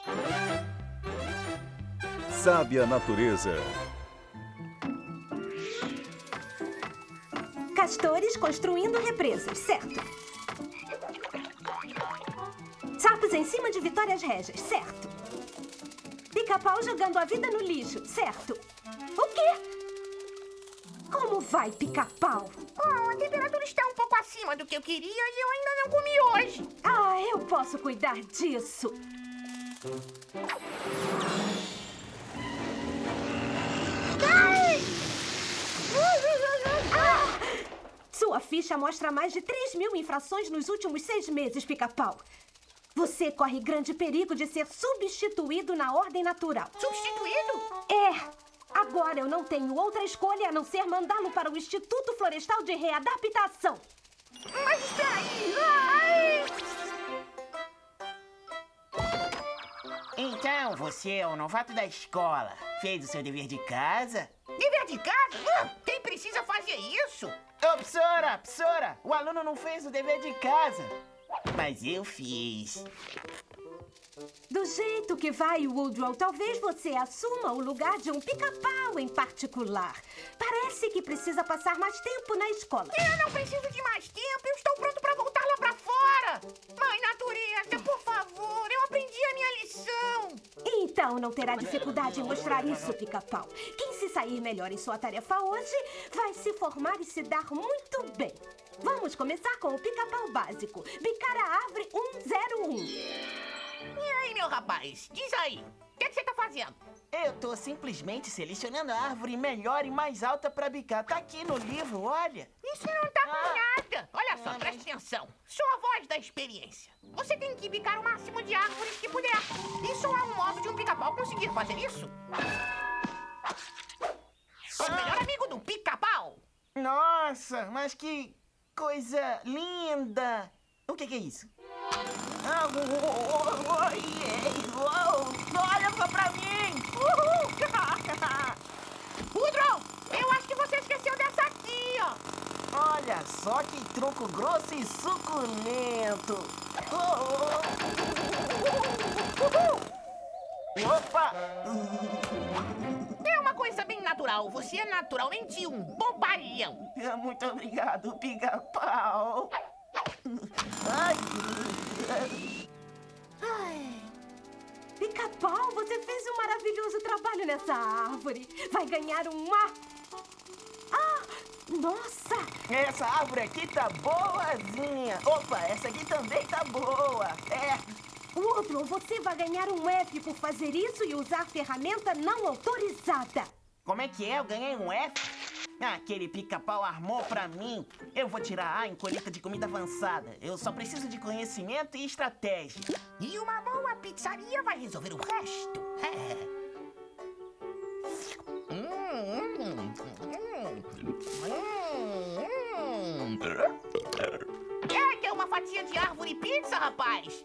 Sabe a natureza. Castores construindo represas, certo? Sapos em cima de Vitórias Régias, certo? Pica-pau jogando a vida no lixo, certo? O quê? Como vai, Pica-pau? Oh, a temperatura está um pouco acima do que eu queria e eu ainda não comi hoje. Ah, eu posso cuidar disso. Ai! Sua ficha mostra mais de 3.000 infrações nos últimos 6 meses, Pica-pau. Você corre grande perigo de ser substituído na ordem natural. Substituído? É. Agora eu não tenho outra escolha a não ser mandá-lo para o Instituto Florestal de Readaptação. Mas espera aí! Ai! Então, você é o novato da escola. Fez o seu dever de casa? Dever de casa? Quem precisa fazer isso? Ô, Psora! O aluno não fez o dever de casa. Mas eu fiz. Do jeito que vai, Woodrow, talvez você assuma o lugar de um pica-pau em particular. Parece que precisa passar mais tempo na escola. Eu não preciso de mais tempo. Eu estou pronto para voltar lá para fora. Mãe natureza, por favor. Eu aprendi a minha lição. Então não terá dificuldade em mostrar isso, Pica-pau. Quem se sair melhor em sua tarefa hoje vai se formar e se dar muito bem. Vamos começar com o pica-pau básico. Bicar a árvore 101. E aí, meu rapaz? Diz aí. O que você tá fazendo? Eu tô simplesmente selecionando a árvore melhor e mais alta pra bicar. Tá aqui no livro, olha. Isso não tá com nada. Olha só, preste atenção. Sou a voz da experiência. Você tem que bicar o máximo de árvores que puder. E só há um modo de um pica-pau conseguir fazer isso. O melhor amigo do pica-pau. Nossa, mas que coisa linda. O que é isso? Olha só pra mim! Woodrow, eu acho que você esqueceu dessa aqui, ó. Olha só que tronco grosso e suculento! Opa! É uma coisa bem natural. Você é naturalmente um bobalhão. Muito obrigado, pica-pau! Pica-pau, você fez um maravilhoso trabalho nessa árvore. Vai ganhar uma... Ah, nossa! Essa árvore aqui tá boazinha. Opa, essa aqui também tá boa. Woodrow, você vai ganhar um F por fazer isso e usar ferramenta não autorizada. Como é que é? Eu ganhei um F? Aquele pica-pau armou pra mim. Eu vou tirar A em colheita de comida avançada. Eu só preciso de conhecimento e estratégia. E uma boa pizzaria vai resolver o resto. Quer uma fatia de árvore pizza, rapaz?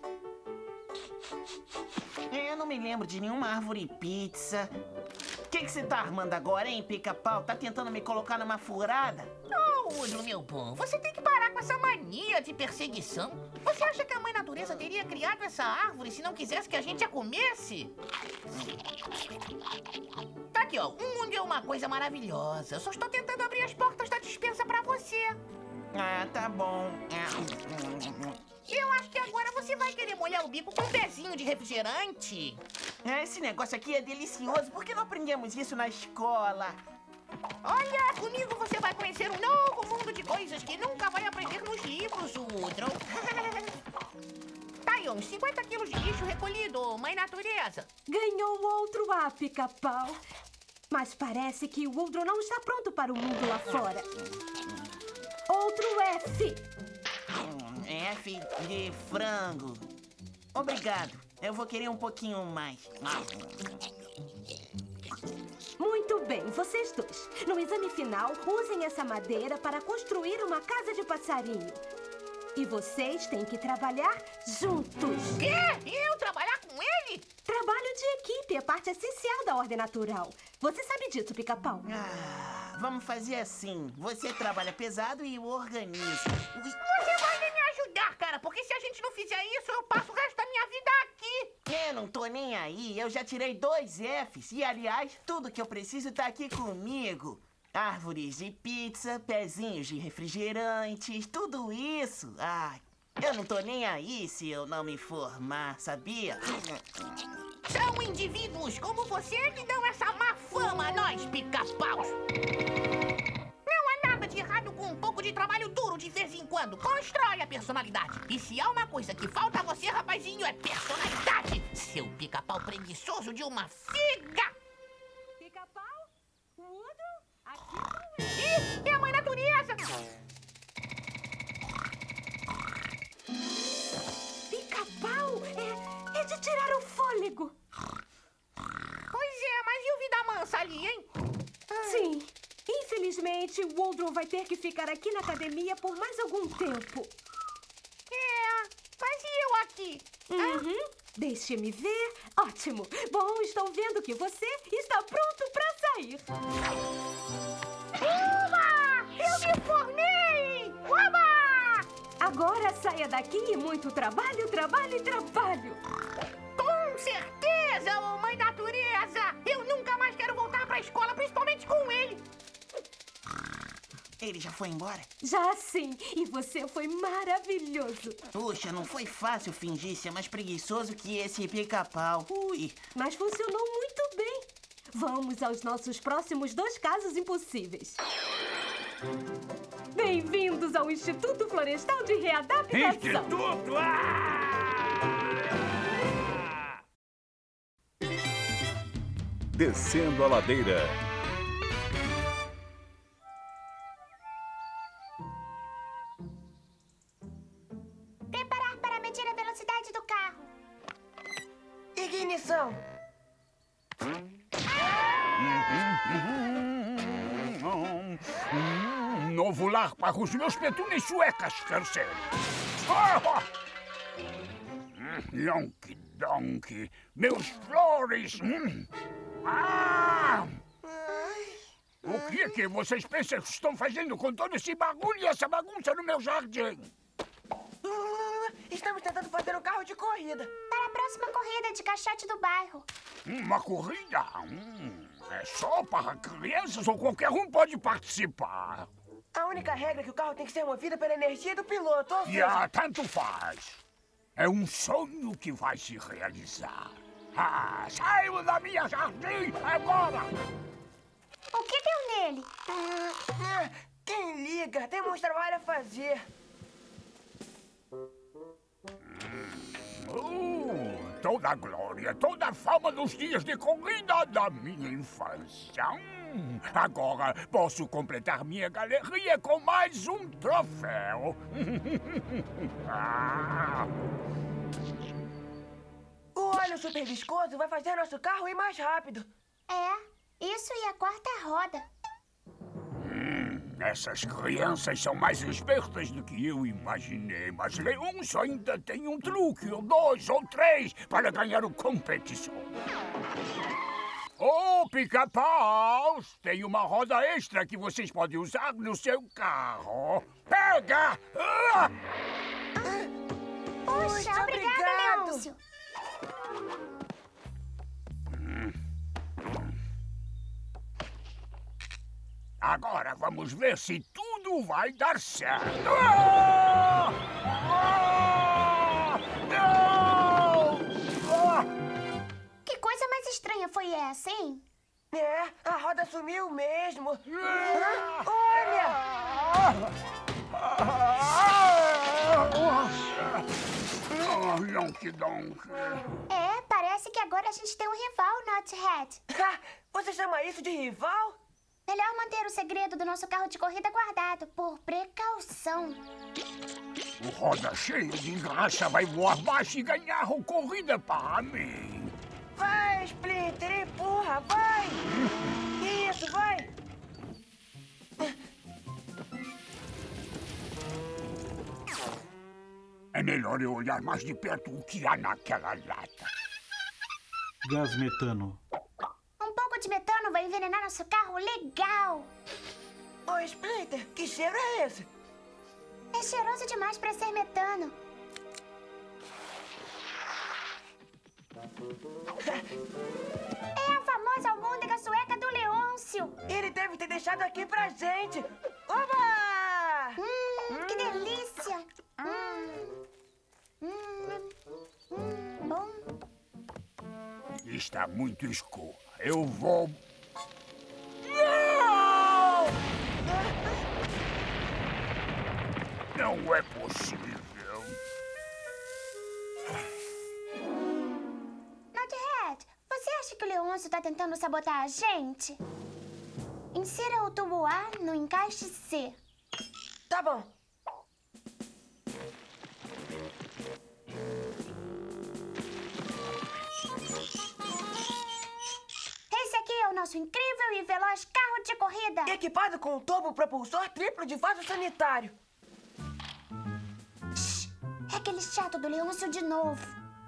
Eu não me lembro de nenhuma árvore pizza. O que você tá armando agora, hein, pica-pau? Tá tentando me colocar numa furada? Oh, Woodrow, meu bom, você tem que parar com essa mania de perseguição. Você acha que a mãe natureza teria criado essa árvore se não quisesse que a gente a comesse? Tá aqui, ó. O mundo é uma coisa maravilhosa. Eu só estou tentando abrir as portas da despensa pra você. Tá bom. Eu acho que agora você vai querer molhar o bico com um pezinho de refrigerante. Esse negócio aqui é delicioso. Por que não aprendemos isso na escola? Olha, comigo você vai conhecer um novo mundo de coisas que nunca vai aprender nos livros, Woodrow. Tá aí, uns 50 quilos de lixo recolhido, mãe natureza. Ganhou outro A, Pica-pau. Mas parece que o Woodrow não está pronto para o mundo lá fora. Outro F. F de frango. Obrigado. Eu vou querer um pouquinho mais. Muito bem, vocês dois. No exame final, usem essa madeira para construir uma casa de passarinho. E vocês têm que trabalhar juntos. Quê? Eu trabalhar com ele? Trabalho de equipe é parte essencial da ordem natural. Você sabe disso, Pica-pau? Vamos fazer assim. Você trabalha pesado e eu organizo. Você vai me ajudar, cara, porque se a gente não fizer isso, eu passo o resto da minha vida aqui. Eu não tô nem aí, eu já tirei 2 Fs. E, aliás, tudo que eu preciso tá aqui comigo. Árvores de pizza, pezinhos de refrigerantes, tudo isso. Ah, eu não tô nem aí se eu não me formar, sabia? São indivíduos como você que dão essa má fama a nós, pica-paus. Não há nada de errado com um pouco de trabalho duro de vez em quando. Constrói a personalidade. E se há uma coisa que falta a você, rapazinho, é personalidade. Seu pica-pau preguiçoso de uma figa. Pica-pau? Woodrow? Aqui não é. Ih, é a mãe natureza. Pica-pau é de tirar o fôlego. Pois é, mas e o vida mansa ali, hein? Sim. Infelizmente, Woodrow vai ter que ficar aqui na academia por mais algum tempo. É, mas e eu aqui? Uhum. Deixe-me ver. Ótimo. Bom, estou vendo que você está pronto para sair. Uba! Eu me formei! Uba! Agora saia daqui e muito trabalho, trabalho e trabalho. Com certeza, ô mãe natureza! Eu nunca mais quero voltar pra escola, principalmente com ele. Ele já foi embora? Já sim. E você foi maravilhoso. Puxa, não foi fácil fingir ser mais preguiçoso que esse pica-pau. Ui. Mas funcionou muito bem. Vamos aos nossos próximos 2 casos impossíveis. Bem-vindos ao Instituto Florestal de Readaptação. Instituto! Descendo a ladeira. Preparar para medir a velocidade do carro. Ignição. Novo lar para os meus petúnias suecas, terceiro. Yonky Donkey, meus flores. O que é que vocês pensam que estão fazendo com todo esse barulho e essa bagunça no meu jardim? Estamos tentando fazer um carro de corrida. Para a próxima corrida de caixote do bairro. Uma corrida? É só para crianças ou qualquer um pode participar? A única regra é que o carro tem que ser movido pela energia do piloto, ou seja... Tanto faz. É um sonho que vai se realizar. Saiam da minha jardim agora! O que deu nele? Quem liga? Temos trabalho a fazer. Toda a glória, toda a fama dos dias de corrida da minha infância. Agora posso completar minha galeria com mais um troféu. O óleo super viscoso vai fazer nosso carro ir mais rápido. É, isso e a 4ª roda. Essas crianças são mais espertas do que eu imaginei, mas uns ainda tem um truque, ou 2 ou 3, para ganhar o competição. Ô, pica-paus, tem uma roda extra que vocês podem usar no seu carro. Pega! Puxa, obrigado, Leôncio. Agora vamos ver se tudo vai dar certo. Que coisa mais estranha foi essa, hein? É, a roda sumiu mesmo. Olha! Yonky Donkey. É, parece que agora a gente tem um rival, Knothead. Você chama isso de rival? Melhor manter o segredo do nosso carro de corrida guardado, por precaução. O roda cheio de graxa vai voar baixo e ganhar a corrida para mim. Vai, Splinter, empurra, vai! Isso, vai! É melhor eu olhar mais de perto o que há naquela lata. Gás metano. Um pouco de metano vai envenenar nosso carro legal. Ô, Splinter, que cheiro é esse? É cheiroso demais para ser metano. É a famosa almôndega sueca do Leôncio. Ele deve ter deixado aqui pra gente. Oba! Que delícia. Bom. Está muito escuro. Eu vou... Não é possível. Nuthead, você acha que o Leôncio tá tentando sabotar a gente? Insira o tubo A no encaixe C. Tá bom. Esse aqui é o nosso incrível e veloz carro de corrida. Equipado com um turbo propulsor triplo de vaso sanitário. É aquele chato do Leôncio de novo.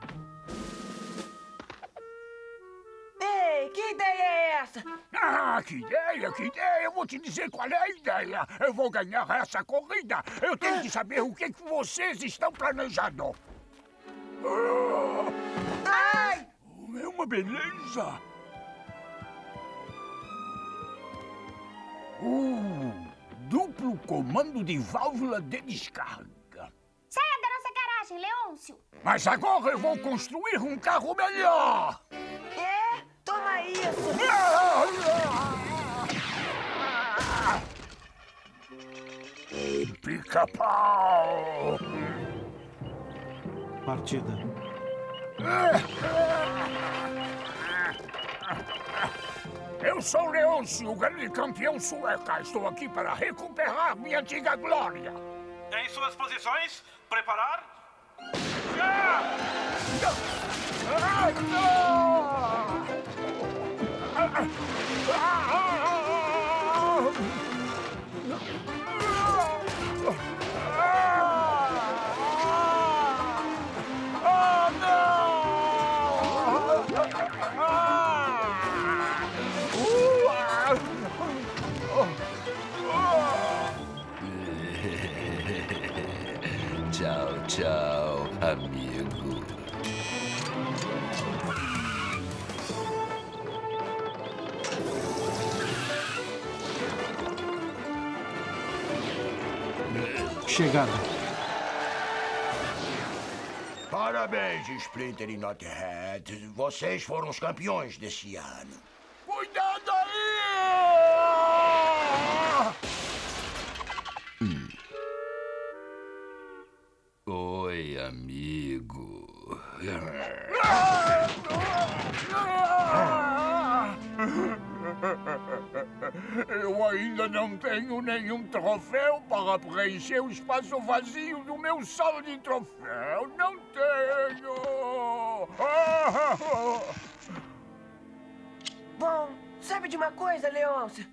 Ei, que ideia é essa? Ah, que ideia, que ideia. Eu vou te dizer qual é a ideia. Eu vou ganhar essa corrida. Eu tenho que saber o que vocês estão planejando. Ai! É uma beleza. Duplo comando de válvula de descarga. Saia da nossa garagem, Leôncio. Mas agora eu vou construir um carro melhor. É? Toma isso. Pica-pau. Partida. Eu sou Leôncio, o grande campeão sueca. Estou aqui para recuperar minha antiga glória. Em suas posições, preparar. Tchau, tchau, amigo. Chegada. Parabéns, Splinter e Nuthead. Vocês foram os campeões desse ano. Cuidado aí! Oi, amigo. Eu ainda não tenho nenhum troféu para preencher o espaço vazio do meu salão de troféu. Não tenho! Bom, sabe de uma coisa, Leôncio?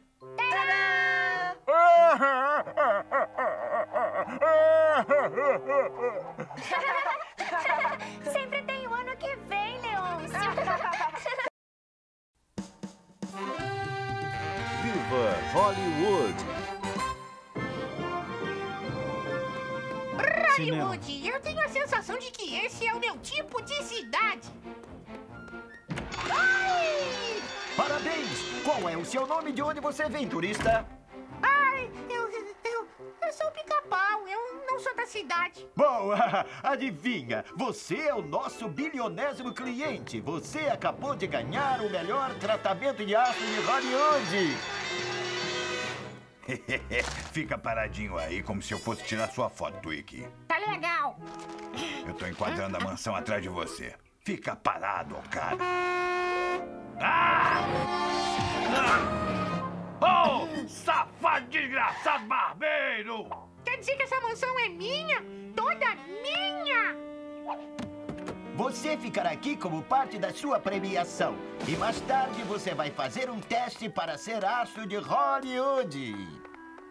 Sempre tem o ano que vem, Leôncio. Viva Hollywood! Hollywood, eu tenho a sensação de que esse é o meu tipo de cidade. Ai! Parabéns! Qual é o seu nome e de onde você vem, turista? Ai, eu sou o Pica-Pau, eu não sou da cidade. Bom, adivinha, você é o nosso bilionésimo cliente. Você acabou de ganhar o melhor tratamento de aço de Hollywood. Fica paradinho aí, como se eu fosse tirar sua foto, Twiki. Tá legal. Eu tô enquadrando a mansão atrás de você. Fica parado, cara. Oh, safado desgraçado barbeiro! Quer dizer que essa mansão é minha? Toda minha! Você ficará aqui como parte da sua premiação. E mais tarde você vai fazer um teste para ser astro de Hollywood.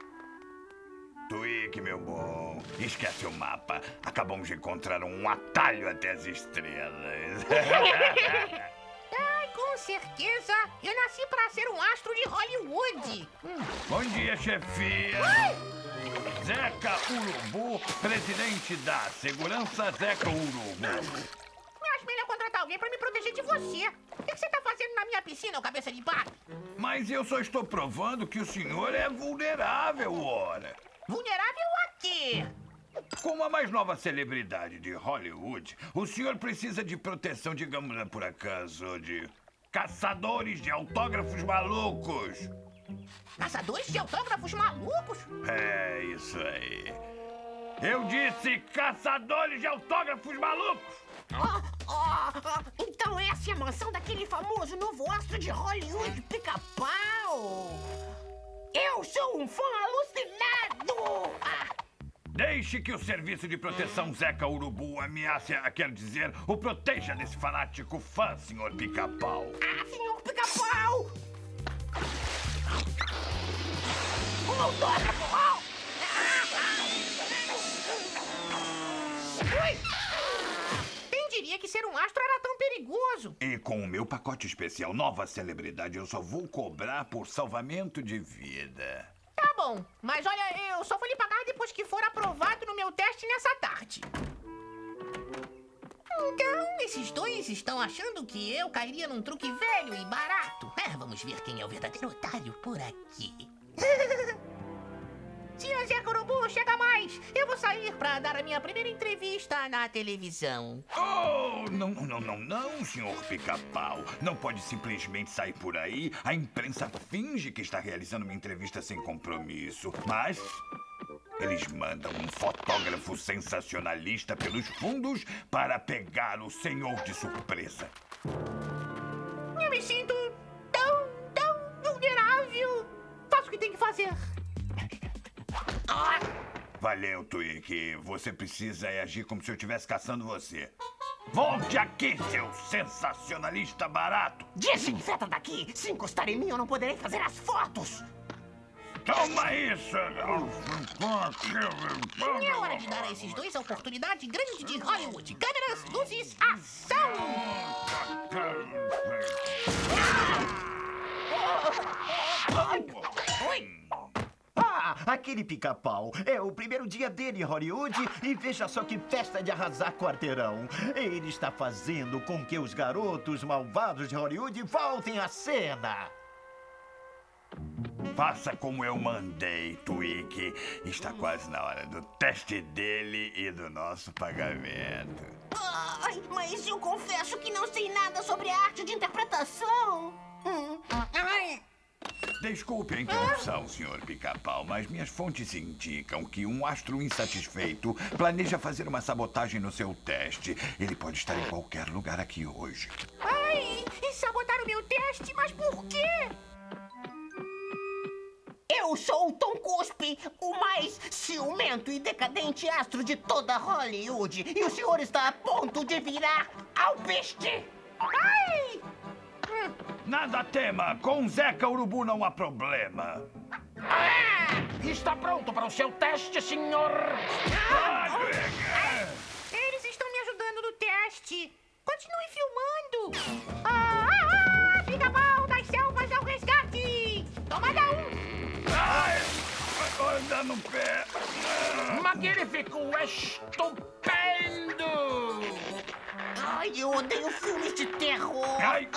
Twiki, meu bom, esquece o mapa. Acabamos de encontrar um atalho até as estrelas. Ai, com certeza! Eu nasci pra ser um astro de Hollywood! Bom dia, chefia! Zeca Urubu, presidente da Segurança Zeca Urubu. Eu acho melhor contratar alguém pra me proteger de você. O que você tá fazendo na minha piscina, ô cabeça de pato? Mas eu só estou provando que o senhor é vulnerável, ora. Vulnerável a quê? Como a mais nova celebridade de Hollywood, o senhor precisa de proteção, digamos, por acaso, de caçadores de autógrafos malucos. Caçadores de autógrafos malucos? É isso aí. Eu disse caçadores de autógrafos malucos. Então essa é a mansão daquele famoso novo astro de Hollywood, Pica-Pau. Eu sou um fã alucinado. Deixe que o serviço de proteção Zeca Urubu ameace, quer dizer, o proteja desse fanático fã, senhor Pica-Pau. Senhor Pica-Pau! Um autógrafo! Ui! Quem diria que ser um astro era tão perigoso? E com o meu pacote especial Nova Celebridade, eu só vou cobrar por salvamento de vida. Tá bom, mas olha, eu só vou lhe pagar depois que for aprovado no meu teste nessa tarde. Então, esses dois estão achando que eu cairia num truque velho e barato. Vamos ver quem é o verdadeiro otário por aqui. Senhor Zeca Urubu, chega mais! Eu vou sair pra dar a minha primeira entrevista na televisão. Oh, não, senhor Pica-Pau. Não pode simplesmente sair por aí. A imprensa finge que está realizando uma entrevista sem compromisso. Mas eles mandam um fotógrafo sensacionalista pelos fundos para pegar o senhor de surpresa. Eu me sinto tão vulnerável. Faço o que tem que fazer. Valeu, Twig. Você precisa agir como se eu estivesse caçando você. Volte aqui, seu sensacionalista barato! Desinfeta daqui! Se encostar em mim, eu não poderei fazer as fotos! Toma isso! É hora de dar a esses dois a oportunidade grande de Hollywood. Câmeras, luzes, ação! Oi! Aquele Pica-Pau. É o primeiro dia dele em Hollywood e veja só que festa de arrasar quarteirão. Ele está fazendo com que os garotos malvados de Hollywood voltem à cena. Faça como eu mandei, Twig. Está quase na hora do teste dele e do nosso pagamento. Mas eu confesso que não sei nada sobre a arte de interpretação. Desculpe a interrupção, senhor Pica-Pau, mas minhas fontes indicam que um astro insatisfeito planeja fazer uma sabotagem no seu teste. Ele pode estar em qualquer lugar aqui hoje. E sabotar o meu teste? Mas por quê? Eu sou o Tom Cuspe, o mais ciumento e decadente astro de toda Hollywood. E o senhor está a ponto de virar alpiste. Nada tema, com Zeca Urubu não há problema. Está pronto para o seu teste, senhor? Eles estão me ajudando no teste. Continue filmando. Pica-Pau das selvas ao resgate. Tomada 1. Anda no pé. Magnífico, estupendo. Eu odeio filmes de terror.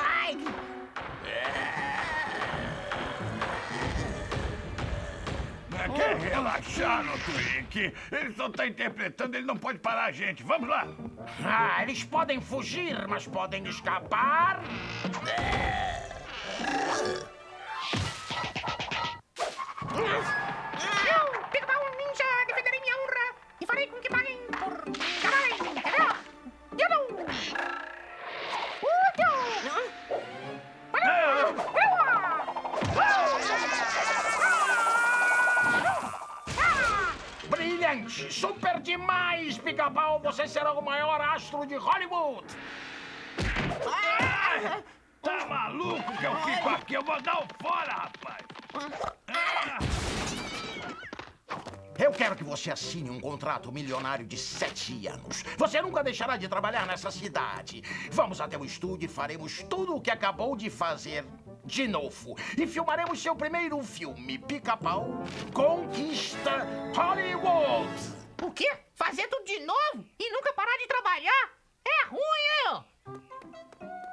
Quer relaxar, no Twig? Ele só está interpretando, ele não pode parar a gente. Vamos lá. Eles podem fugir, mas podem escapar. Eu, Pica-Pau Ninja, defenderei minha honra e farei com que paguem por caralho, entendeu? Brilhante! Super demais, Pica-Pau! Você será o maior astro de Hollywood! Tá maluco que eu fico aqui? Eu vou dar o fora, rapaz! Eu quero que você assine um contrato milionário de 7 anos. Você nunca deixará de trabalhar nessa cidade. Vamos até o estúdio e faremos tudo o que acabou de fazer de novo. E filmaremos seu primeiro filme, Pica-Pau Conquista Hollywood. O quê? Fazer tudo de novo? E nunca parar de trabalhar? É ruim,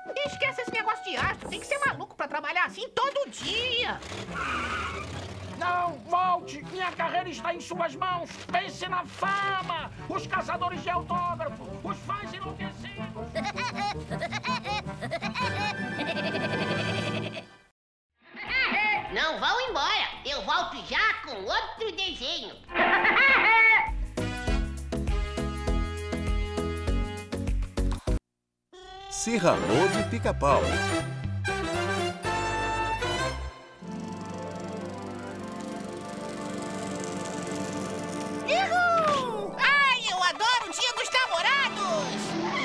Esquece esse negócio de astro. Tem que ser maluco pra trabalhar assim todo dia. Não, volte! Minha carreira está em suas mãos! Pense na fama! Os caçadores de autógrafos! Os fãs enlouquecidos! Não vão embora! Eu volto já com outro desenho! Se ramou de pica-pau. Uhul! Ai, eu adoro o Dia dos Namorados!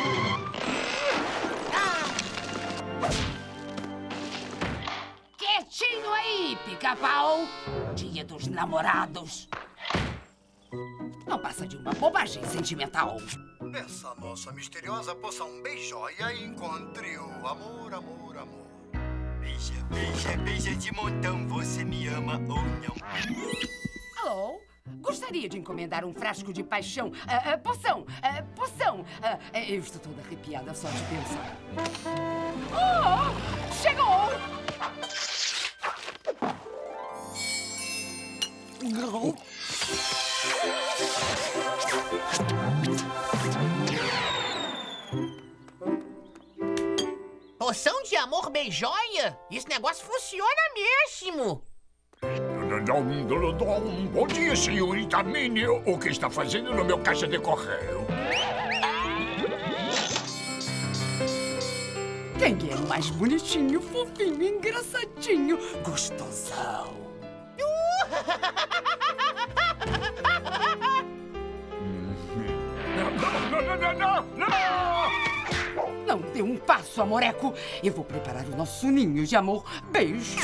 Quietinho aí, pica-pau! Dia dos Namorados! Não passa de uma bobagem sentimental. Peça a nossa misteriosa poção Beijóia e encontre o amor, amor, amor. Beija, beija, beija de montão, você me ama ou não? Alô? Gostaria de encomendar um frasco de paixão. Poção! Poção! Eu estou toda arrepiada só de pensar. Oh! Chegou! Poção de amor beijóia? Esse negócio funciona mesmo! Bom dia, senhorita Minnie. O que está fazendo no meu caixa de correio? Quem é o mais bonitinho, fofinho, engraçadinho, gostosão? Não dê um passo, amoreco. Eu vou preparar o nosso ninho de amor. Beijo.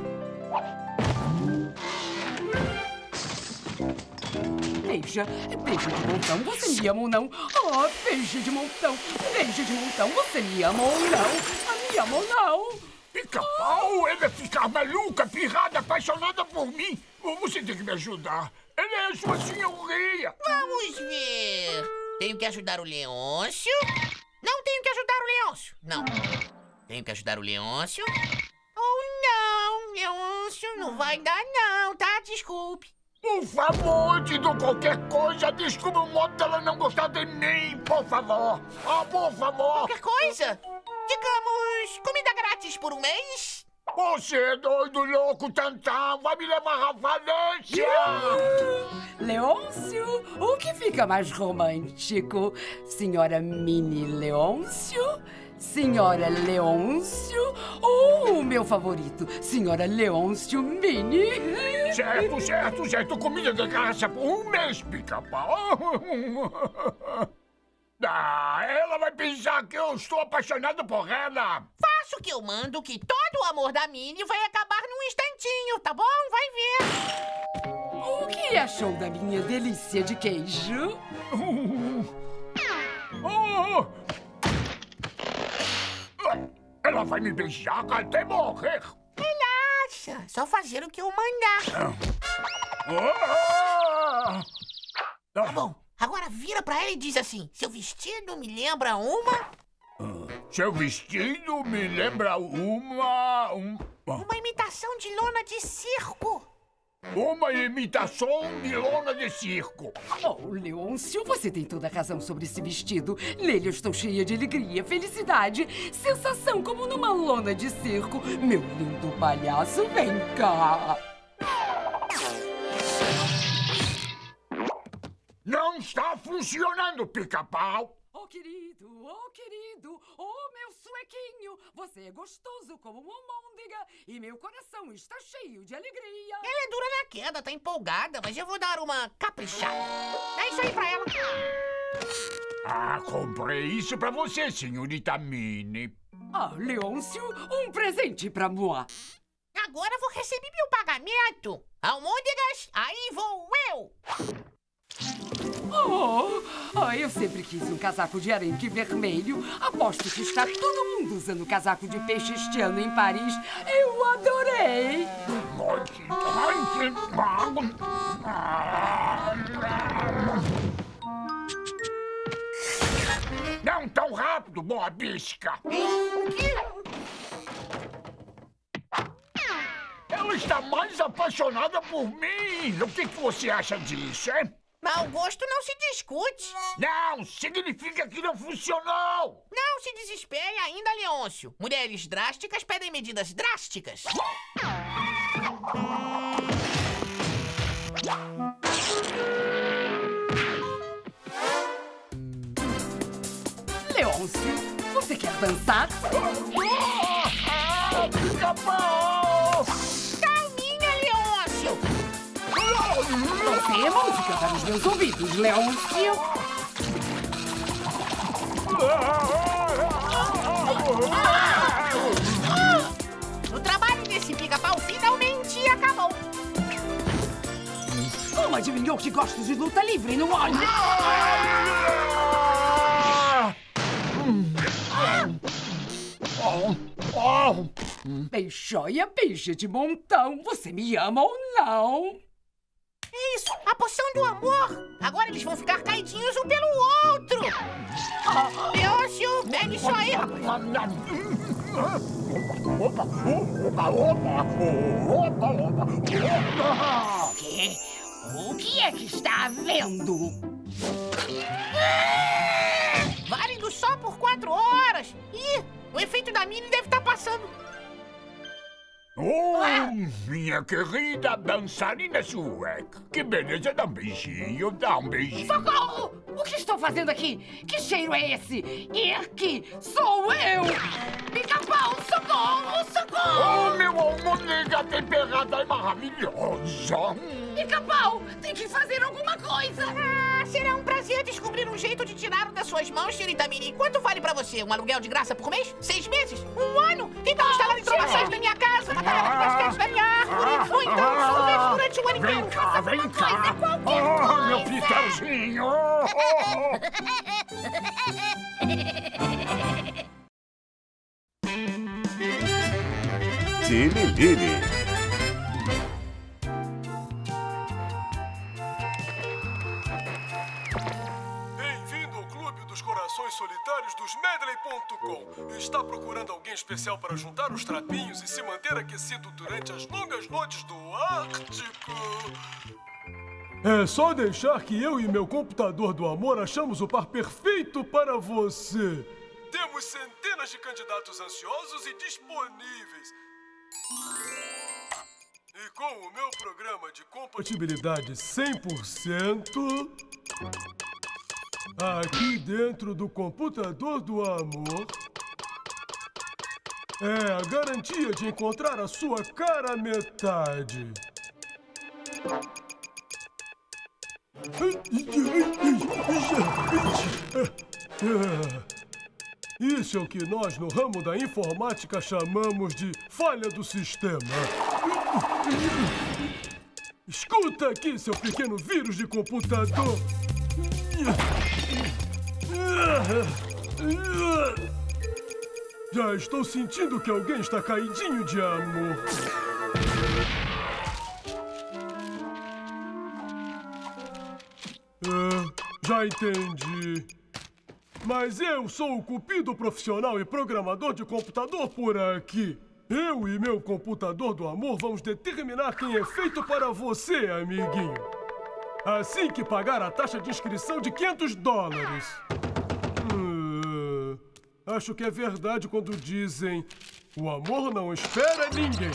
Beija, beija de montão, você me ama ou não? Oh, beija de montão, você me ama ou não? Me ama ou não? Pica-pau, ele vai ficar maluca, pirrada, apaixonada por mim. Você tem que me ajudar. Ele é sua senhoria. Vamos ver. Tenho que ajudar o Leôncio. Não tenho que ajudar o Leôncio. Não. Tenho que ajudar o Leôncio. Oh, não. Leôncio, não vai dar não, tá? Desculpe. Por favor, te dou qualquer coisa. Desculpe o modo dela não gostar de mim, por favor. Oh, por favor. Qualquer coisa? Digamos, comida grátis por um mês? Você é doido, louco, tantão. Vai me levar à falência. Leôncio, o que fica mais romântico? Senhora Minnie Leôncio? Senhora Leôncio? Ou o meu favorito, Senhora Leôncio Minnie? Certo, certo, certo. Comida de graça por um mês, pica-pau. Ela vai pensar que eu estou apaixonado por ela. Faço o que eu mando, que todo o amor da Minnie vai acabar num instantinho, tá bom? Vai ver. O que achou da minha delícia de queijo? Ela vai me beijar até morrer. Relaxa, só fazer o que eu mandar. Tá bom, agora vira pra ela e diz assim: seu vestido me lembra uma... Seu vestido me lembra uma imitação de lona de circo. Uma imitação de lona de circo. Oh, Leôncio, você tem toda a razão sobre esse vestido. Nele eu estou cheia de alegria, felicidade, sensação como numa lona de circo. Meu lindo palhaço, vem cá. Não está funcionando, pica-pau. Oh, querido, oh, meu suequinho, você é gostoso como uma almôndega e meu coração está cheio de alegria. Ela é dura na queda, tá empolgada, mas eu vou dar uma caprichada. É isso aí pra ela. Comprei isso pra você, senhorita Minnie. Leôncio, um presente pra moi. Agora vou receber meu pagamento. Almôndegas, aí vou eu. Eu sempre quis um casaco de arenque vermelho. Aposto que está todo mundo usando casaco de peixe este ano em Paris. Eu adorei! Não tão rápido! rápido, mordisca. O quê? Ela está mais apaixonada por mim. O que você acha disso, hein? Mau gosto não se discute. Não, significa que não funcionou. Não se desespere ainda, Leôncio. Mulheres drásticas pedem medidas drásticas. Leôncio, você quer dançar? Pica-pau! Calminha, Leôncio. Você é música para os meus ouvidos, Leôncio. O trabalho desse pica-pau finalmente acabou. Como adivinhou que gosto de luta livre, não olha? Beijoia, beija de montão. Você me ama ou não? É isso, a poção do amor. Agora eles vão ficar caidinhos um pelo outro. Leôncio, pegue isso aí. O que é que está havendo? Válido só por 4 horas. Ih, o efeito da Minnie deve estar passando. Oh, minha querida dançarina sueca. Que beleza, dá um beijinho, dá um beijinho. Socorro! O que estou fazendo aqui? Que cheiro é esse? Irk, sou eu! Pica-pau, socorro, socorro! Oh, meu almôndega temperada é maravilhosa. Pica-pau, tem que fazer alguma coisa! Será um prazer descobrir um jeito de tirá-lo das suas mãos, senhorita Minnie. Quanto vale pra você? Um aluguel de graça por mês? 6 meses? 1 ano? Então instalar hidromassagem na minha casa, matar as basquetes da minha árvore, ou então sorvete durante o ano inteiro. Vem cá, vem cá. Coisa. Meu Peterzinho. Tililili. Corações Solitários dos Medley.com. Está procurando alguém especial para juntar os trapinhos e se manter aquecido durante as longas noites do Ártico? É só deixar que eu e meu computador do amor achamos o par perfeito para você. Temos centenas de candidatos ansiosos e disponíveis. E com o meu programa de compatibilidade 100%... aqui dentro do computador do amor é a garantia de encontrar a sua cara metade. Isso é o que nós no ramo da informática chamamos de falha do sistema. Escuta aqui, seu pequeno vírus de computador. Já estou sentindo que alguém está caidinho de amor. Já entendi. Mas eu sou o cupido profissional e programador de computador por aqui. Eu e meu computador do amor vamos determinar quem é feito para você, amiguinho. Assim que pagar a taxa de inscrição de $500. Acho que é verdade quando dizem: o amor não espera ninguém.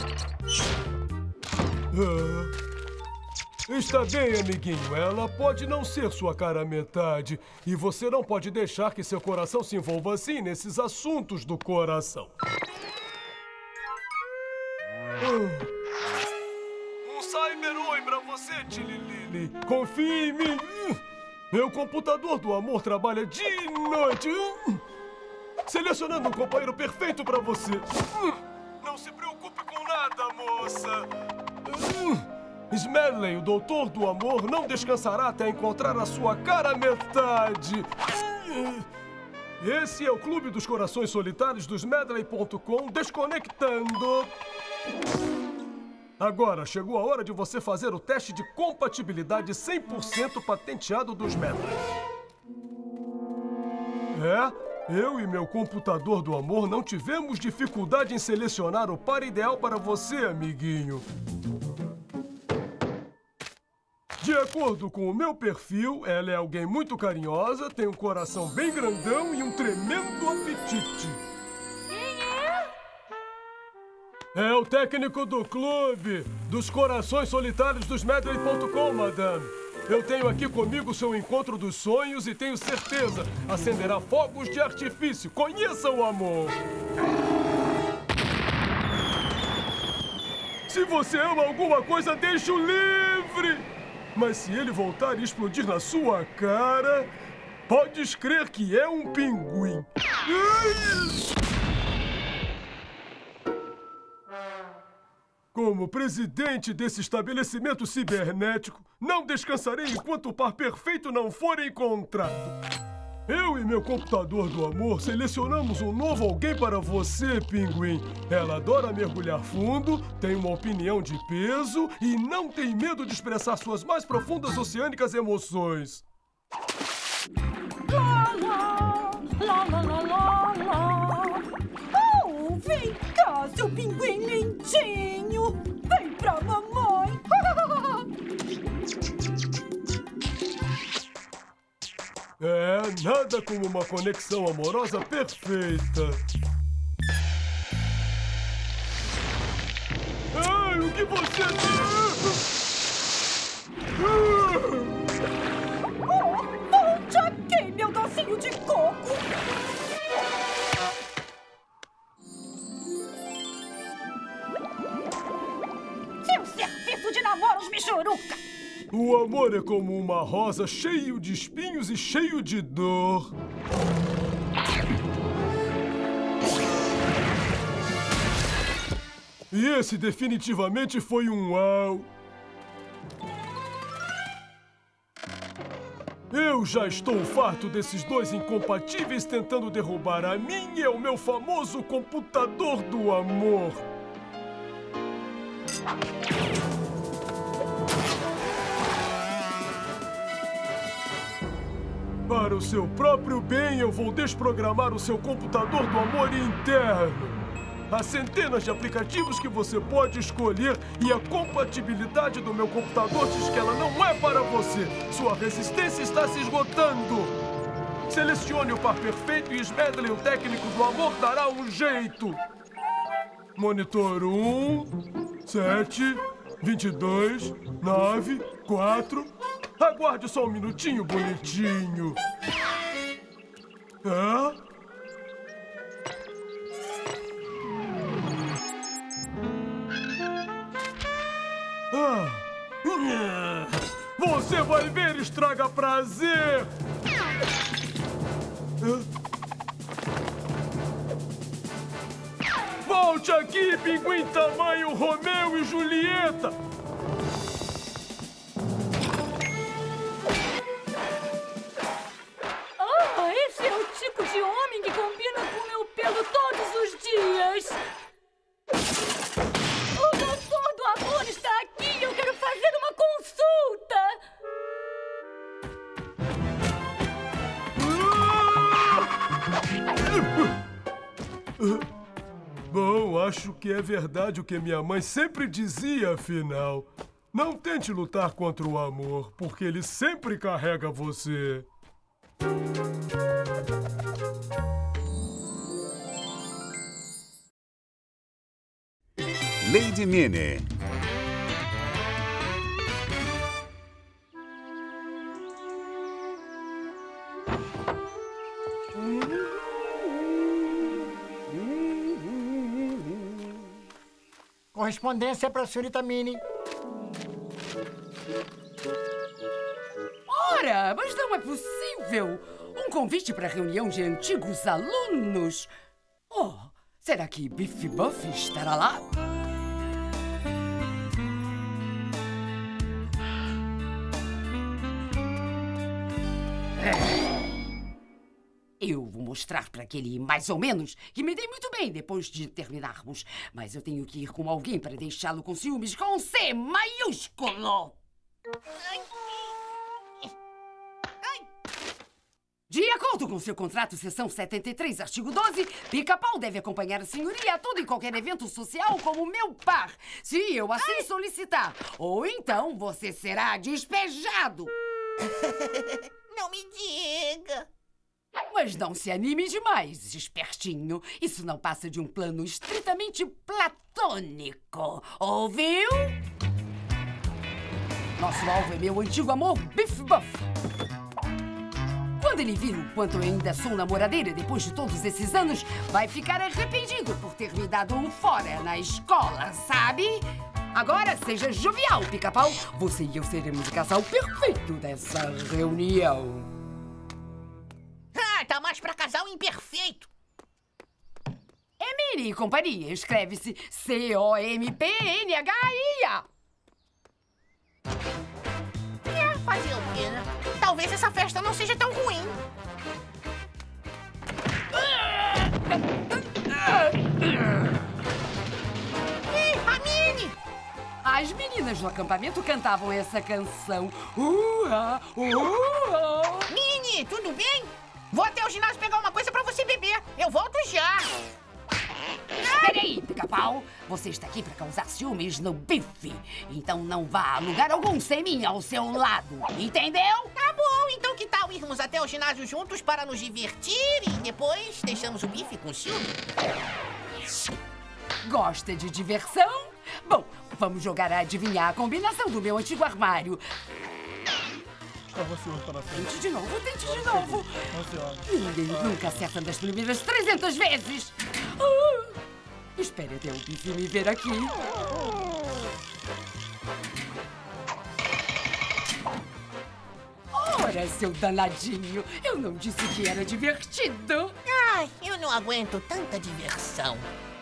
Está bem, amiguinho. Ela pode não ser sua cara metade. E você não pode deixar que seu coração se envolva assim nesses assuntos do coração. Um Cyber-Oi pra você, Tililili. Confie em mim. Meu computador do amor trabalha dia e noite. Selecionando um companheiro perfeito pra você. Não se preocupe com nada, moça. Smedley, o doutor do amor, não descansará até encontrar a sua cara metade. Esse é o Clube dos Corações Solitários dos Medley.com desconectando. Agora chegou a hora de você fazer o teste de compatibilidade 100% patenteado dos Medley. Eu e meu computador do amor não tivemos dificuldade em selecionar o par ideal para você, amiguinho. De acordo com o meu perfil, ela é alguém muito carinhosa, tem um coração bem grandão e um tremendo apetite. Quem é? É o técnico do clube, dos corações solitários dos Medley.com, madame. Eu tenho aqui comigo seu encontro dos sonhos e tenho certeza, acenderá fogos de artifício. Conheça o amor. Se você ama alguma coisa, deixe-o livre. Mas se ele voltar e explodir na sua cara, podes crer que é um pinguim. Como presidente desse estabelecimento cibernético, não descansarei enquanto o par perfeito não for encontrado. Eu e meu computador do amor selecionamos um novo alguém para você, pinguim. Ela adora mergulhar fundo, tem uma opinião de peso e não tem medo de expressar suas mais profundas oceânicas emoções. Lá, lá, lá, lá, lá, lá, lá. Oh, vem cá, seu pinguim lindinho. Vem pra mamãe. É, nada como uma conexão amorosa perfeita. Ai, o que você Volte aqui, meu docinho de coco. Seu serviço de namoros michuruca. O amor é como uma rosa cheio de espinhos e cheio de dor. E esse definitivamente foi um uau. Eu já estou farto desses dois incompatíveis tentando derrubar a mim e o meu famoso computador do amor. Para o seu próprio bem, eu vou desprogramar o seu computador do amor interno. Há centenas de aplicativos que você pode escolher e a compatibilidade do meu computador diz que ela não é para você. Sua resistência está se esgotando. Selecione o par perfeito e Smedley, o técnico do amor, dará um jeito. Monitor 1, 7, 22, 9, 4... Aguarde só um minutinho, bonitinho. Hã? Você vai ver, estraga prazer! Volte aqui, pinguim tamanho Romeu e Julieta! Esse é o tipo de homem que combina com meu pelo todos os dias. O doutor do amor está aqui e eu quero fazer uma consulta. Bom, acho que é verdade o que minha mãe sempre dizia, afinal. Não tente lutar contra o amor, porque ele sempre carrega você. Lady Minnie. Correspondência para a senhorita Minnie. Ora, mas não é possível! Um convite para reunião de antigos alunos. Oh, será que Biff Buff estará lá? Eu vou mostrar para aquele mais ou menos que me dei muito bem depois de terminarmos. Mas eu tenho que ir com alguém para deixá-lo com ciúmes com C maiúsculo. De acordo com seu contrato, seção 73, artigo 12, Pica-Pau deve acompanhar a senhoria a todo e qualquer evento social como meu par, se eu assim solicitar. Ou então você será despejado. Não me diga. Mas não se anime demais, espertinho. Isso não passa de um plano estritamente platônico. Ouviu? Nosso alvo é meu antigo amor, Biff Buff. Quando ele vir o quanto eu ainda sou namoradeira depois de todos esses anos, vai ficar arrependido por ter me dado um fora na escola, sabe? Agora seja jovial, Pica-Pau. Você e eu seremos o casal perfeito dessa reunião. Ah, tá mais pra casal imperfeito. Mini e companhia. Escreve-se COMPNHIA. Fazer o quê, né? Talvez essa festa não seja tão ruim. Ih, a Minnie! As meninas do acampamento cantavam essa canção. Minnie, tudo bem? Vou até o ginásio pegar uma coisa pra você beber. Eu volto já. Espere aí, Pica-Pau. Você está aqui para causar ciúmes no Bife. Então não vá a lugar algum sem mim ao seu lado. Entendeu? Tá bom, então que tal irmos até o ginásio juntos para nos divertir e depois deixamos o Bife com ciúme? Gosta de diversão? Bom, vamos jogar a adivinhar a combinação do meu antigo armário. Tente de novo, tente de novo. Ninguém nunca acerta das primeiras 300 vezes. Espere até o Bife me ver aqui. Ora, seu danadinho, eu não disse que era divertido. Ai, eu não aguento tanta diversão.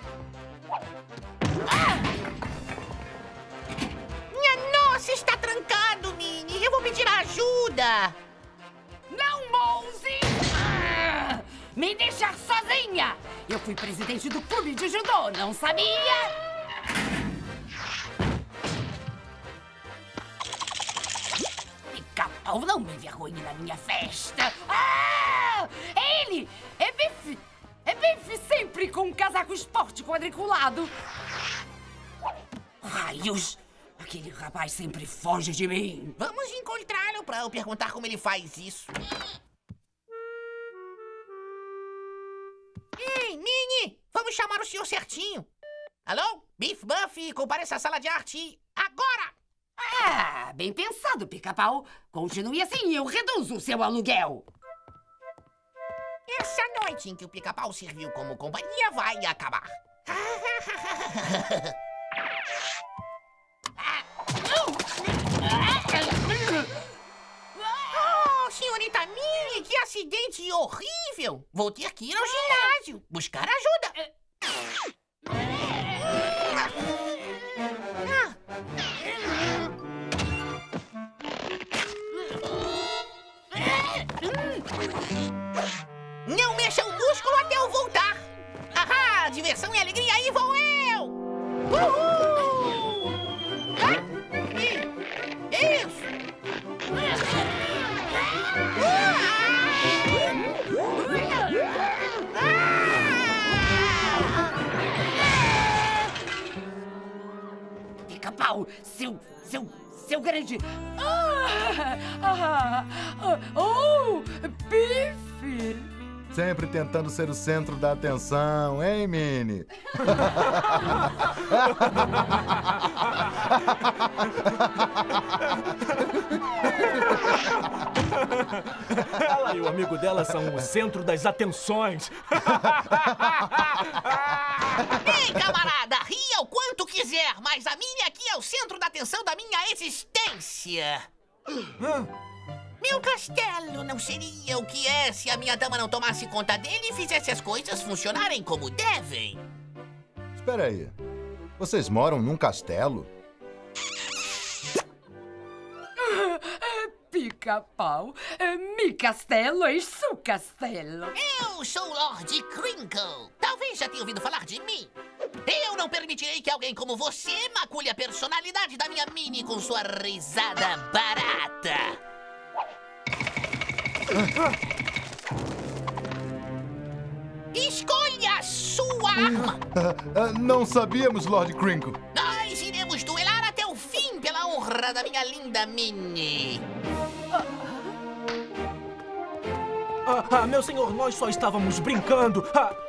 Minha nossa, está trancado, Minnie. Eu vou pedir ajuda. Não, Monzi! Me deixar sozinha! Eu fui presidente do clube de judô, não sabia? Pica-Pau, não me envergonhe na minha festa! É ele! É Bife! É Bife sempre com um casaco esporte quadriculado! Raios! Aquele rapaz sempre foge de mim! Vamos encontrá-lo para eu perguntar como ele faz isso. Ei, Minnie! Vamos chamar o senhor certinho. Alô? Biff Buff, compareça à sala de arte agora! Bem pensado, Pica-Pau. Continue assim e eu reduzo o seu aluguel. Essa noite em que o Pica-Pau serviu como companhia vai acabar. Oh, senhorita Minnie, que acidente horrível! Vou ter que ir ao ginásio, buscar ajuda. Não mexa o músculo até eu voltar. Ahá, diversão e alegria, aí vou eu! Uhul! Isso! Pica-Pau, seu grande... Bife! Sempre tentando ser o centro da atenção, hein, Minnie? Ela e o amigo dela são o centro das atenções. Ei, camarada, ria o quanto quiser, mas a Minnie aqui é o centro da atenção da minha existência. Meu castelo não seria o que é se a minha dama não tomasse conta dele e fizesse as coisas funcionarem como devem. Espera aí. Vocês moram num castelo? Pica-Pau, mi castelo é su castelo. Eu sou Lord Crinkle. Talvez já tenha ouvido falar de mim. Eu não permitirei que alguém como você macule a personalidade da minha Minnie com sua risada barata. Escolha a sua arma. Não sabíamos, Lord Crinkle. Nós iremos duelar até o fim pela honra da minha linda Minnie. Meu senhor, nós só estávamos brincando.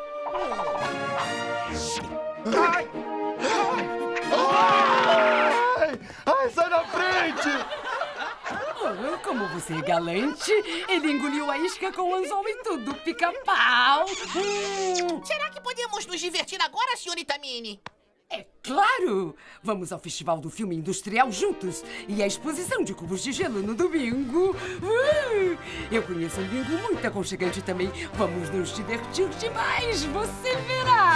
Ai, sai da frente! Como você é galante, ele engoliu a isca com o anzol e tudo, pica-pau. Será que podemos nos divertir agora, senhorita Minnie? É claro! Vamos ao Festival do Filme Industrial juntos e à exposição de cubos de gelo no domingo. Eu conheço um bingo muito aconchegante também. Vamos nos divertir demais, você verá!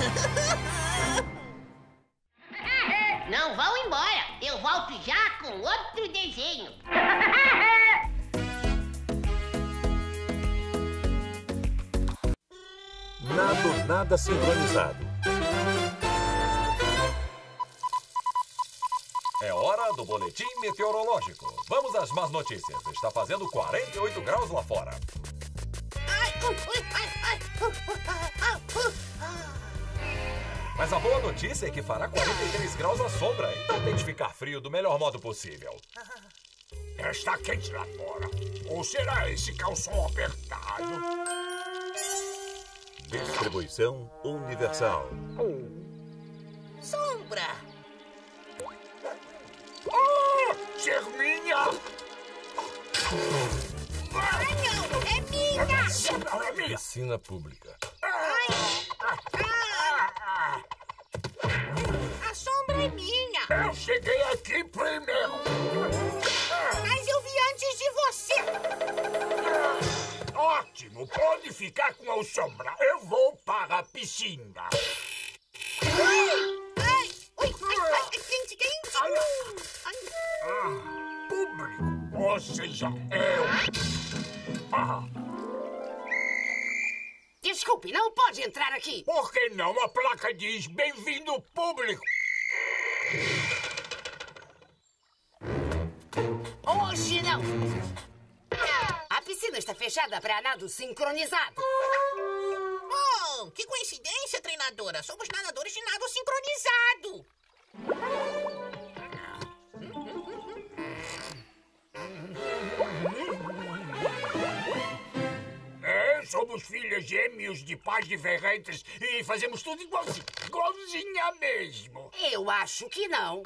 Não vão embora. Eu volto já com outro desenho. Nada sincronizado. É hora do boletim meteorológico. Vamos às más notícias. Está fazendo 48 graus lá fora. Mas a boa notícia é que fará 43 graus à sombra, então tente ficar frio do melhor modo possível. Está quente lá fora. Ou será esse calção apertado? Distribuição universal. Sombra! Oh, ser minha! Não, é minha! É minha! Piscina pública. A sombra é minha! Eu cheguei aqui primeiro! Mas eu vi antes de você! Ótimo! Pode ficar com a sombra. Eu vou para a piscina. Quente! Público, ou seja, eu. Desculpe, não pode entrar aqui. Por que não? A placa diz bem-vindo público. Hoje não. A piscina está fechada para nado sincronizado. Oh, que coincidência, treinadora. Somos nadadores de nado sincronizado. Somos filhos gêmeos de pais diferentes e fazemos tudo igualzinha mesmo. Eu acho que não.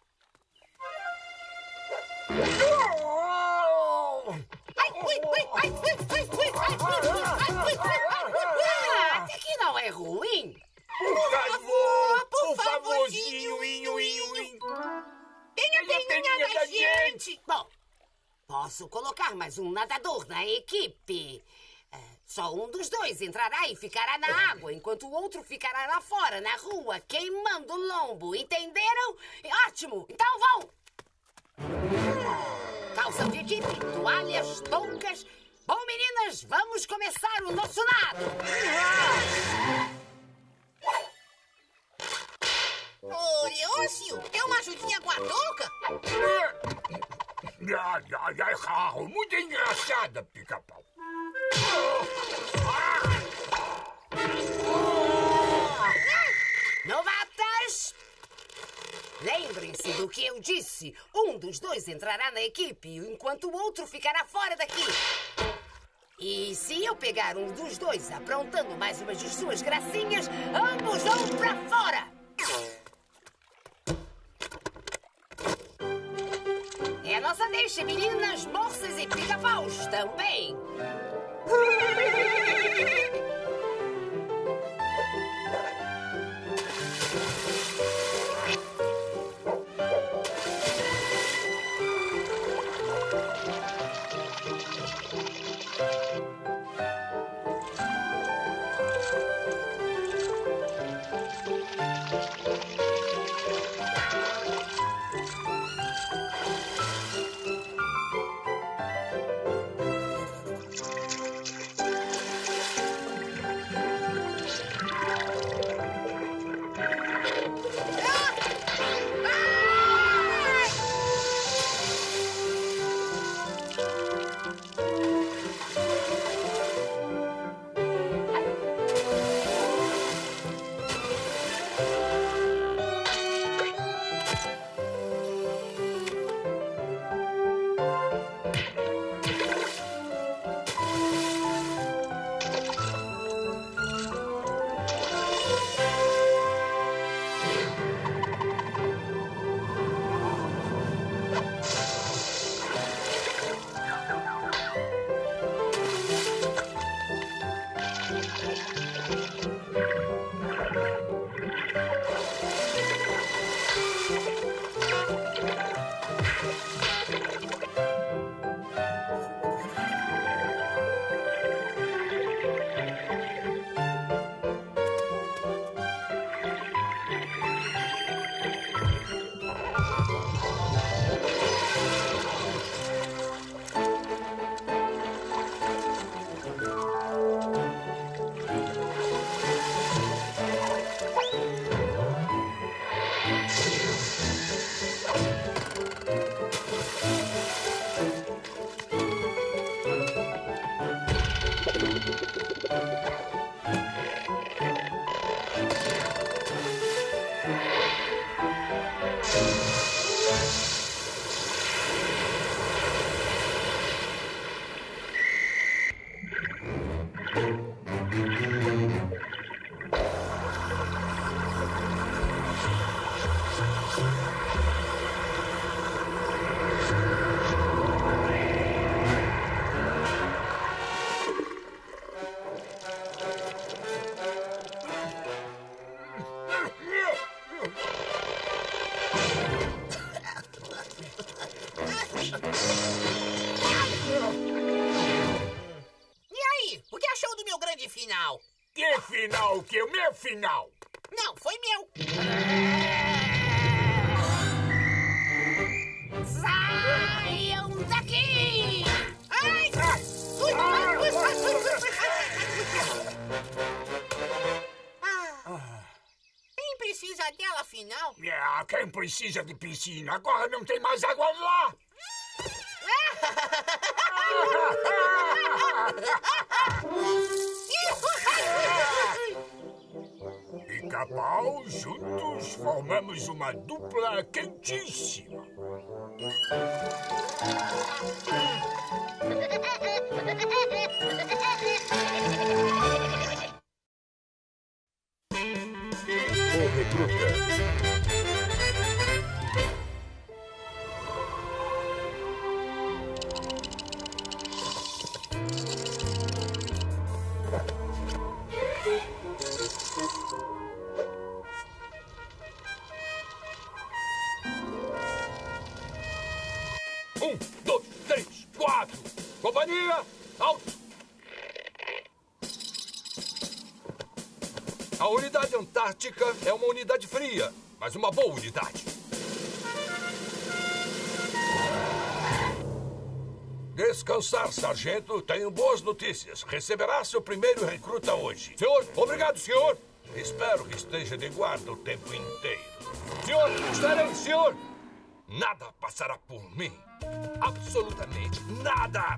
Até que não é ruim. Por favorzinho. Tenha peninha da gente. Bom, posso colocar mais um nadador na equipe. Só um dos dois entrará e ficará na água, enquanto o outro ficará lá fora, na rua, queimando o lombo. Entenderam? Ótimo! Então vão! Calção de equipe, toalhas, toucas. Bom, meninas, vamos começar o nosso nado! Ô, Leôncio, quer uma ajudinha com a touca? Muito engraçada, pica-pau. Novatas! Lembrem-se do que eu disse. Um dos dois entrará na equipe, enquanto o outro ficará fora daqui. E se eu pegar um dos dois aprontando mais uma de suas gracinhas, ambos vão pra fora! É a nossa deixa, meninas, moças e pica-paus também! afinal? Não, foi meu. Saiam daqui! Ai! Quem precisa dela, afinal? Quem precisa de piscina? Agora não tem mais água lá! Pica-pau, juntos formamos uma dupla quentíssima. O Recruta. Companhia, alto! A unidade antártica é uma unidade fria, mas uma boa unidade. Descansar, sargento. Tenho boas notícias. Receberá seu primeiro recruta hoje. Senhor, obrigado, senhor. Espero que esteja de guarda o tempo inteiro. Senhor, estarei, senhor. Nada passará por mim. Absolutamente nada.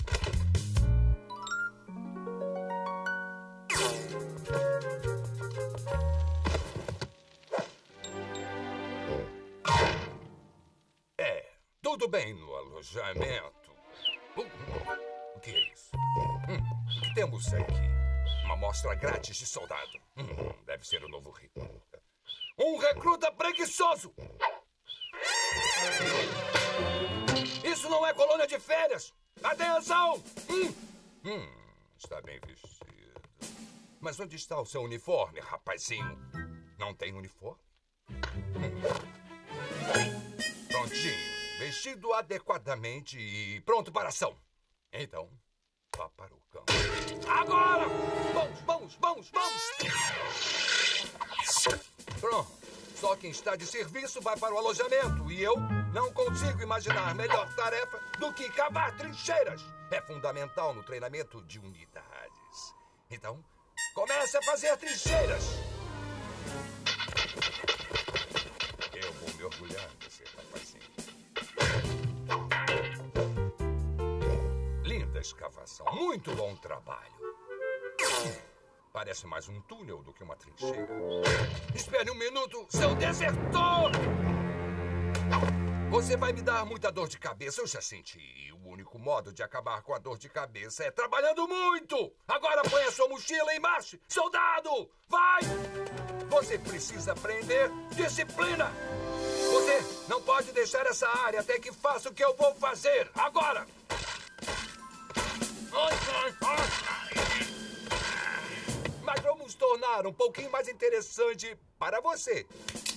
Tudo bem no alojamento. O que é isso? O que temos aqui? Uma amostra grátis de soldado. Deve ser o novo recruta. Um recruta preguiçoso! Isso não é colônia de férias! Atenção! Está bem vestido. Mas onde está o seu uniforme, rapazinho? Não tem uniforme? Prontinho. Vestido adequadamente e pronto para ação. Então, vá para o campo. Agora! Vamos! Pronto. Só quem está de serviço vai para o alojamento. E eu não consigo imaginar melhor tarefa do que cavar trincheiras. É fundamental no treinamento de unidades. Então, comece a fazer trincheiras. Eu vou me orgulhar desse rapazinho. Linda escavação. Muito bom trabalho. Parece mais um túnel do que uma trincheira. Espere um minuto, seu desertor! Você vai me dar muita dor de cabeça, eu já senti. O único modo de acabar com a dor de cabeça é trabalhando muito! Agora põe a sua mochila e marche! Soldado! Vai! Você precisa aprender disciplina! Você não pode deixar essa área até que faça o que eu vou fazer! Agora! Mas vamos tornar um pouquinho mais interessante para você.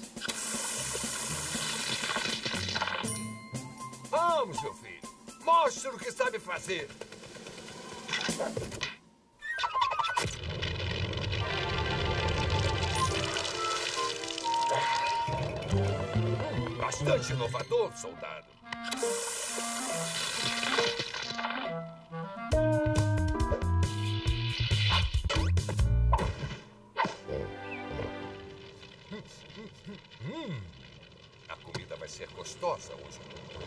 Vamos, meu filho. Mostre o que sabe fazer. Bastante inovador, soldado. A comida vai ser gostosa hoje.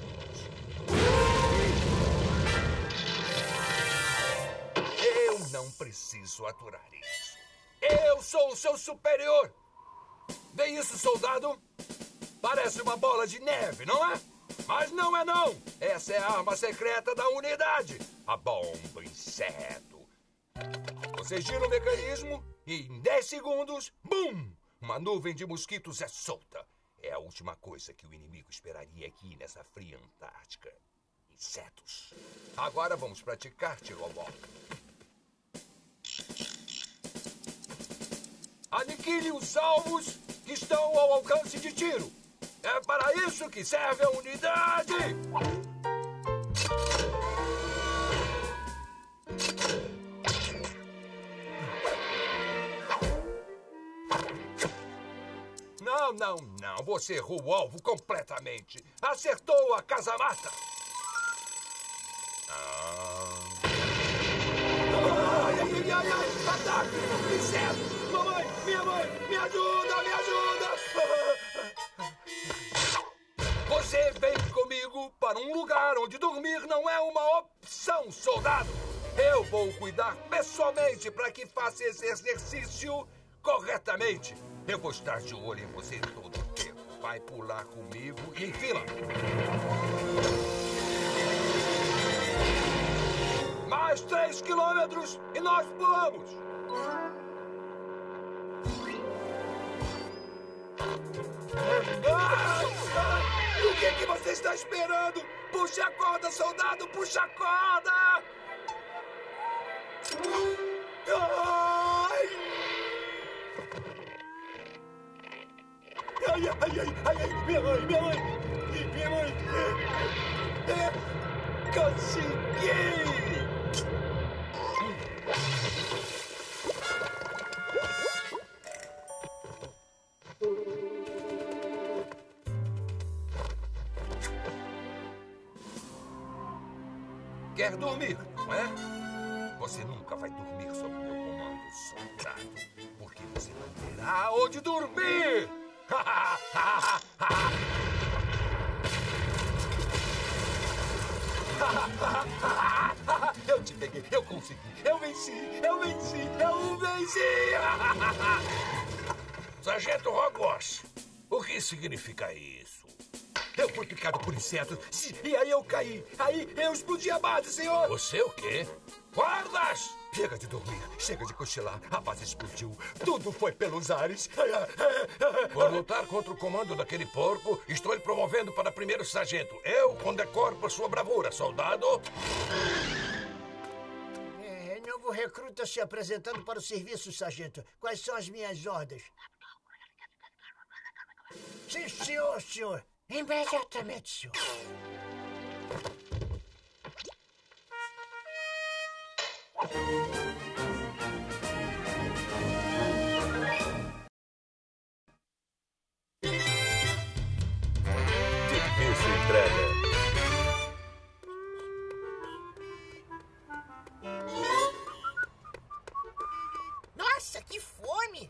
Eu não preciso aturar isso. Eu sou o seu superior. Vê isso, soldado? Parece uma bola de neve, não é? Mas não é não. Essa é a arma secreta da unidade. A bomba inseto. Você gira o mecanismo e em 10 segundos, bum! Uma nuvem de mosquitos é solta. É a última coisa que o inimigo esperaria aqui nessa fria Antártica. Insetos. Agora vamos praticar tiro ao alvo. Aniquile os alvos que estão ao alcance de tiro. É para isso que serve a unidade! não. Você errou o alvo completamente. Acertou a casa-mata. Ai. Ataque! Inseto! Mamãe! Minha mãe! Me ajuda! Você vem comigo para um lugar onde dormir não é uma opção, soldado. Eu vou cuidar pessoalmente para que faça esse exercício corretamente. Eu vou estar de olho em você todo o tempo. Vai pular comigo e em fila. Mais 3 quilômetros e nós pulamos. O que você está esperando? Puxa a corda, soldado! Puxa a corda! Ai, minha mãe! Consegui! Quer dormir, não é? Você nunca vai dormir sob meu comando, soldado. Porque você não terá onde dormir! Eu te peguei, eu consegui, eu venci! Sargento Hogwarts, o que significa isso? Eu fui picado por insetos e aí eu caí. Aí eu explodi a base, senhor. Você o quê? Guardas! Chega de dormir, chega de cochilar. A base explodiu. Tudo foi pelos ares. Por lutar contra o comando daquele porco, estou lhe promovendo para primeiro sargento. Eu condecoro por sua bravura, soldado. Novo recruta se apresentando para o serviço, sargento. Quais são as minhas ordens? Sim, senhor. Imediatamente, senhor. Difícil entrega. Nossa, que fome!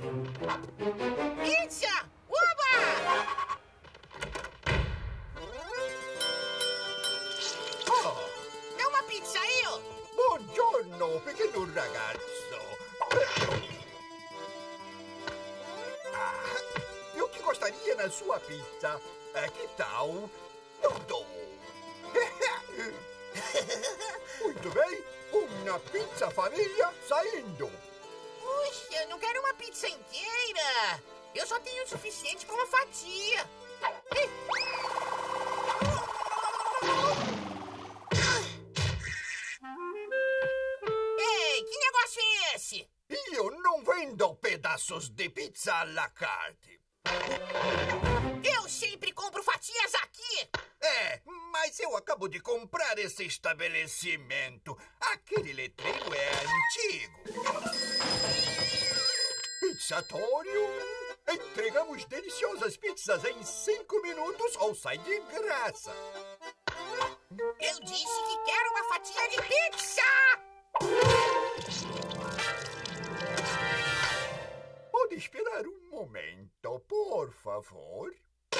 Pizza! Uba! Dá uma pizza aí, ó! Buongiorno, pequeno ragazzo. Eu que gostaria na sua pizza. Que tal? Eu dou. Muito bem, uma pizza família saindo. Puxa, eu não quero uma pizza inteira. Eu só tenho o suficiente para uma fatia. Ei, que negócio é esse? Eu não vendo pedaços de pizza à la carte. Eu sempre compro fatias aqui. Mas eu acabo de comprar esse estabelecimento. Aquele letreiro é antigo. Pizzatório. Entregamos deliciosas pizzas em 5 minutos ou sai de graça. Eu disse que quero uma fatia de pizza! Pode esperar um momento, por favor.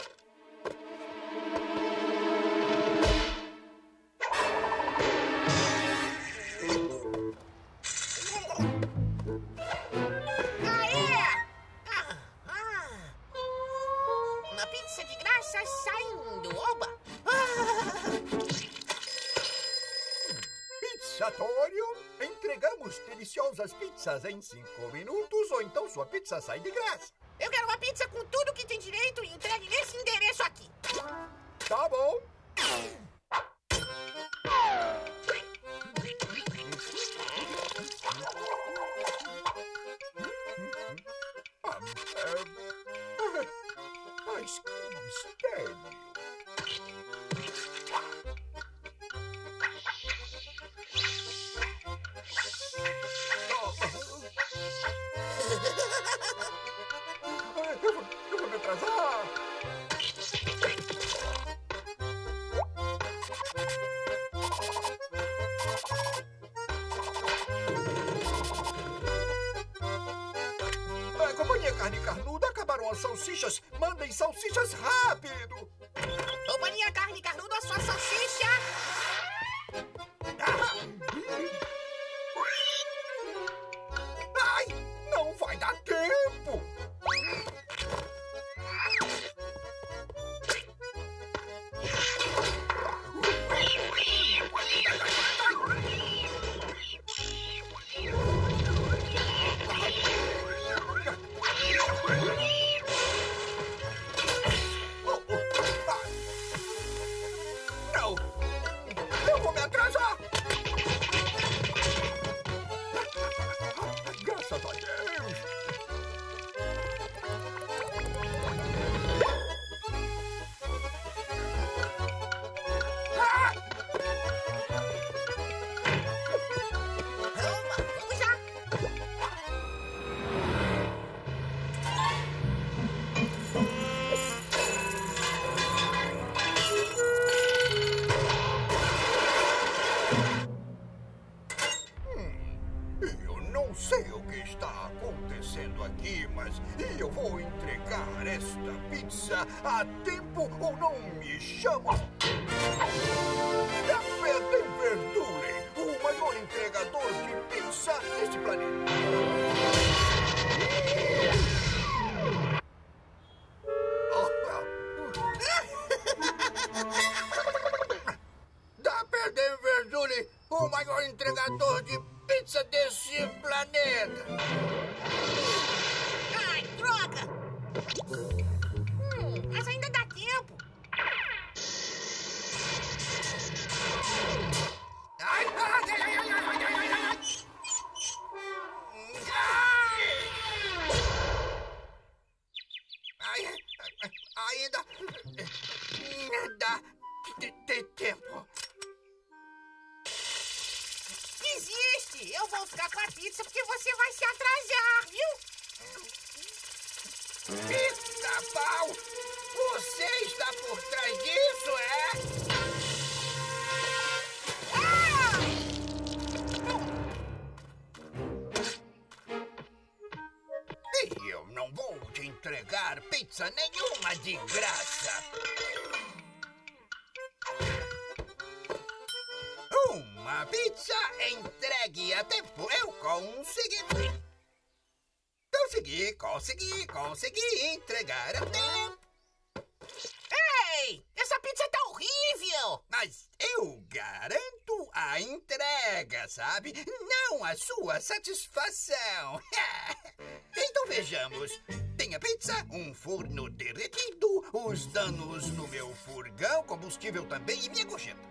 Uma pizza de graça saindo, oba! Pizzatório, entregamos deliciosas pizzas em 5 minutos ou então sua pizza sai de graça. Eu quero uma pizza com tudo que tem direito e entregue nesse endereço aqui. Tá bom. Mas que mistério. Eu vou me atrasar. A Companhia Carne Carnuda acabaram as salsichas. Mandem salsichas rápido. Companhia Carne Carnuda, a sua salsicha. Ai, não vai dar tempo. Não, eu vou me atrasar. Graças a Deus. Vamos já. Eu não sei o que está acontecendo aqui, mas eu vou entregar esta pizza a tempo ou não me chamam. Dapper Verdule, o maior entregador de pizza deste planeta. Dapper Verdule, o maior entregador de pizza desse planeta. Ai, droga! Mas ainda dá tempo. Ai, ai, ai, ai, ai, ai, ai, ai, ai. Ainda dá tempo. Desiste! Eu vou ficar com a pizza porque você vai se atrasar, viu? Pica-pau! Você está por trás disso, é? E eu não vou te entregar pizza nenhuma de graça. Uma pizza entregue a tempo. Eu consegui. Consegui entregar a tempo. Ei! Essa pizza tá horrível! Mas eu garanto a entrega, sabe? Não a sua satisfação. Então vejamos. Tem a pizza, um forno derretido, os danos no meu furgão, combustível também e minha gorjeta.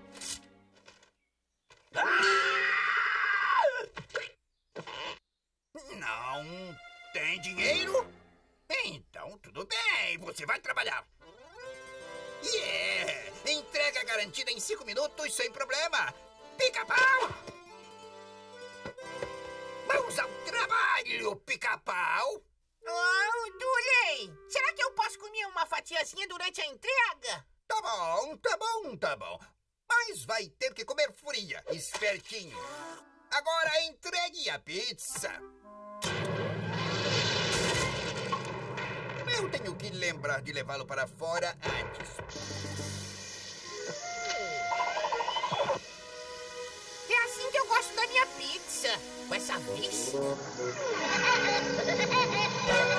Não tem dinheiro? Então tudo bem, você vai trabalhar. Entrega garantida em 5 minutos sem problema. Pica-pau! Vamos ao trabalho, pica-pau! Oh, Duley! Será que eu posso comer uma fatiazinha durante a entrega? Tá bom. Mas vai ter que comer fria, espertinho. Agora entregue a pizza. Eu tenho que lembrar de levá-lo para fora antes. É assim que eu gosto da minha pizza. Com essa vista.